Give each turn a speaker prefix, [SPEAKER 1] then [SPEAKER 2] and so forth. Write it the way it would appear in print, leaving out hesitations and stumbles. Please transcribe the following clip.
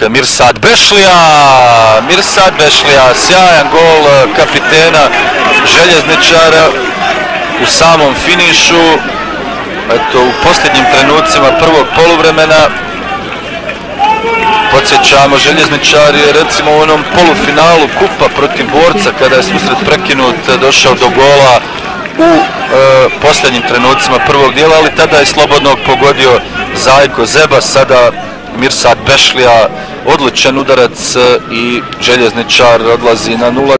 [SPEAKER 1] Mirsad Bešlija. Mirsad Bešlija, sjajan gol kapitena Željezničara u samom finišu. Eto, u posljednjim trenucima prvog poluvremena. Podsjećamo, Željezničar je recimo u onom polufinalu kupa protiv Borca, kada je susret prekinut, došao do gola u posljednjim trenucima prvog dijela, ali tada je slobodnog pogodio Zajko Zeba. Sada Mirsad Bešlija, odličan udarac i Željezničar odlazi na 0.